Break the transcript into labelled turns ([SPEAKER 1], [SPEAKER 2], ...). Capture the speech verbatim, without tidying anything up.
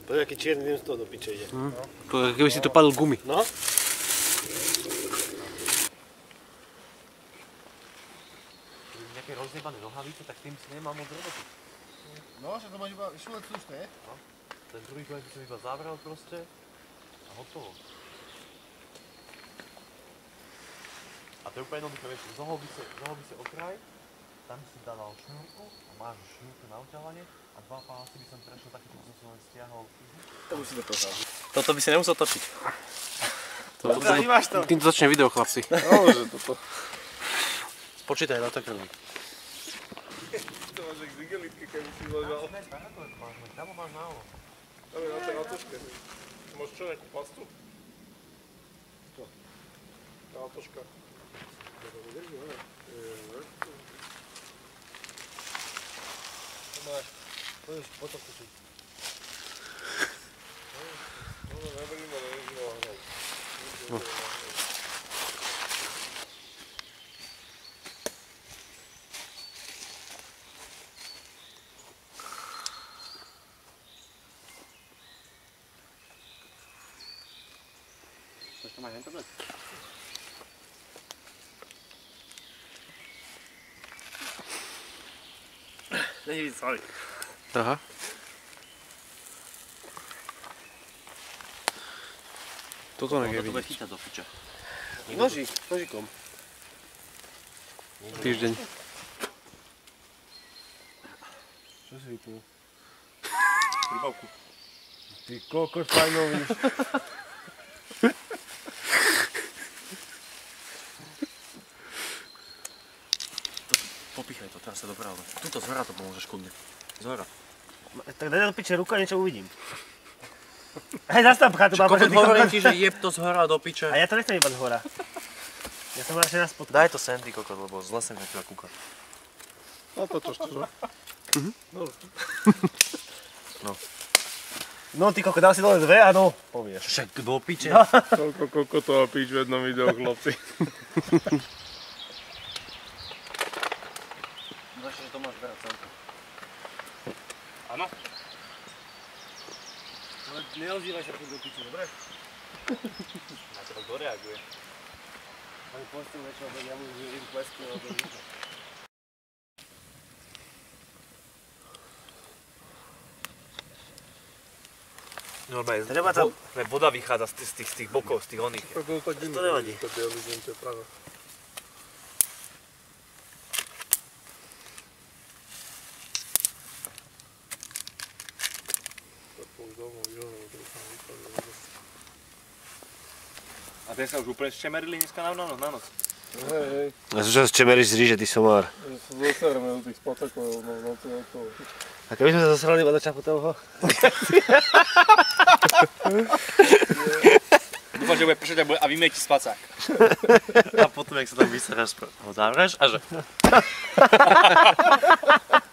[SPEAKER 1] Poď, aký čierny dým z toho do piče ide.
[SPEAKER 2] Mm. No. Keby si to padol gumy.
[SPEAKER 1] No?
[SPEAKER 3] Keby nejaké rozjebané nohavice, tak tým si nemám moc roboty.
[SPEAKER 4] No, že to máš iba šulec slušné, je?
[SPEAKER 3] No. Ten druhý koniec by som iba zavrel proste a hotovo. A to je úplne jednoduché, vieš, zohol by si, zohol by si okraj, tam si dával šnúrku a máš šnúrku na uťahovanie a dva pásy by som prešiel taký, čo som len stiahol.
[SPEAKER 1] To musí do toho.
[SPEAKER 2] Toto by si nemusel točiť.
[SPEAKER 1] To, to, to, to.
[SPEAKER 2] Týmto začne video, chlapci.
[SPEAKER 4] No, že toto.
[SPEAKER 2] Počítaj na to krví.
[SPEAKER 4] To máš jak z igelitky, keby si zložal.
[SPEAKER 3] Kamo máš na ovo?
[SPEAKER 4] Tam je na tej latoške. Máš čo, nejakú pastu? To. Tá latoška.
[SPEAKER 1] To máš. Poďš, potom točiť.
[SPEAKER 4] No, no, neberím, ale nežím ho hnať.
[SPEAKER 3] Chceš to mať internet?
[SPEAKER 1] Není víc, sorry.
[SPEAKER 2] Aha. Toto
[SPEAKER 3] No,
[SPEAKER 2] nejde
[SPEAKER 3] to bude
[SPEAKER 2] vidieť.
[SPEAKER 3] chytať do piča.
[SPEAKER 1] Nožík, nožíkom.
[SPEAKER 2] Týždeň.
[SPEAKER 1] Čo si vypnul?
[SPEAKER 4] Príbavku.
[SPEAKER 1] Ty kokot fajnový.
[SPEAKER 3] Popichaj to, teraz sa dopravme. Tuto zhora to pomôžeš kľudne. Zhora.
[SPEAKER 1] Tak daj do piče ruka, niečo uvidím. Hej, zastav chatu, babo, že ty
[SPEAKER 3] Hovorím
[SPEAKER 1] kokot.
[SPEAKER 3] ti, že jeb to zhora do piče.
[SPEAKER 1] A ja to nechcem iba z hora. Ja som radšej na spodku.
[SPEAKER 3] Daj to sem, ty kokot, lebo zle sem na teba kúkať.
[SPEAKER 4] A to čo chceš, no?
[SPEAKER 3] No.
[SPEAKER 1] No ty kokot, dal si dole dve a no, povieš.
[SPEAKER 3] Však do piče.
[SPEAKER 4] Toľko kokotov a píč v jednom videu, chlapci.
[SPEAKER 3] Začne, že to máš veľa celko.
[SPEAKER 4] Áno?
[SPEAKER 1] Ale neozývaj sa do piče, dobre?
[SPEAKER 3] Na teba kto reaguje?
[SPEAKER 1] Ani postu väčšieho, tak ja mu živím plesku, ale to nič.
[SPEAKER 3] Normálne,
[SPEAKER 1] Treba tam-
[SPEAKER 3] vo- voda vychádza z tých, z tých, z tých bokov, z tých oných.
[SPEAKER 4] Tak to tak
[SPEAKER 1] To nevadí.
[SPEAKER 4] To je ľuďom, to je práve. Tak už domov, jo, to už som vypadol.
[SPEAKER 3] A ten sa už úplne ščemerili dneska na noc? Na noc.
[SPEAKER 4] Hej, hej.
[SPEAKER 1] A čo čemeríš z ríže, ty somár?
[SPEAKER 4] Ja sa zasereme do tých spatakov, no, no, to je to.
[SPEAKER 1] A keby sme sa zasrali iba do Čaputovho?
[SPEAKER 3] Dúfam, že bude pršať a, bude, a vymej ti spacák. A potom, jak sa tam vyseráš, ho zavřeš a že...